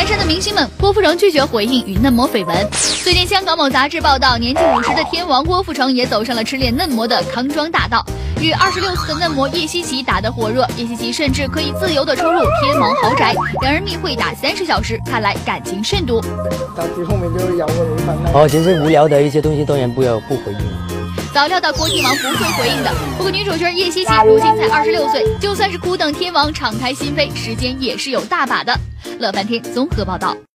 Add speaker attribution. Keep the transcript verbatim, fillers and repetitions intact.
Speaker 1: 南山的明星们，郭富城拒绝回应与嫩模绯闻。最近，香港某杂志报道，年近五十的天王郭富城也走上了痴恋嫩模的康庄大道，与二十六岁的嫩模叶希琪打得火热，叶希琪甚至可以自由地出入天王豪宅，两人密会达三十小时，看来感情甚笃。
Speaker 2: 到最后面就是咬我没反弹。
Speaker 3: 哦，其实无聊的一些东西当然不要不回应。
Speaker 1: 早料到郭天王不会回应的，不过女主角叶希琪如今才二十六岁，就算是苦等天王敞开心扉，时间也是有大把的。乐翻天综合报道。